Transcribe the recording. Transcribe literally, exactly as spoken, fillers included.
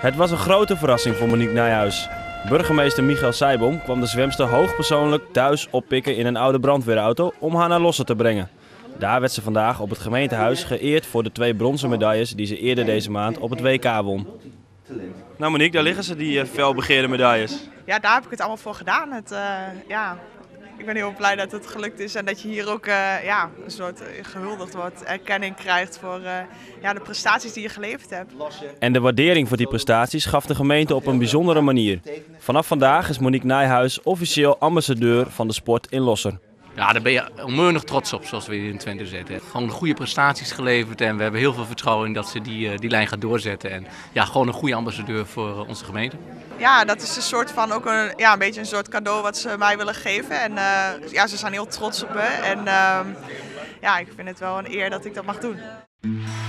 Het was een grote verrassing voor Monique Nijhuis. Burgemeester Michael Seijboom kwam de zwemster hoogpersoonlijk thuis oppikken in een oude brandweerauto om haar naar Losser te brengen. Daar werd ze vandaag op het gemeentehuis geëerd voor de twee bronzen medailles die ze eerder deze maand op het W K won. Nou Monique, daar liggen ze, die uh, felbegeerde medailles. Ja, daar heb ik het allemaal voor gedaan. Het, uh, ja, ik ben heel blij dat het gelukt is en dat je hier ook uh, ja, een soort gehuldigd wordt, erkenning krijgt voor uh, ja, de prestaties die je geleverd hebt. En de waardering voor die prestaties gaf de gemeente op een bijzondere manier. Vanaf vandaag is Monique Nijhuis officieel ambassadeur van de sport in Losser. Ja, daar ben je onmeunig trots op, zoals we hier in Twente zetten. Gewoon goede prestaties geleverd en we hebben heel veel vertrouwen in dat ze die, die lijn gaat doorzetten. En ja, gewoon een goede ambassadeur voor onze gemeente. Ja, dat is een soort van ook een, ja, een beetje een soort cadeau wat ze mij willen geven. En uh, ja, ze zijn heel trots op me. En uh, ja, ik vind het wel een eer dat ik dat mag doen.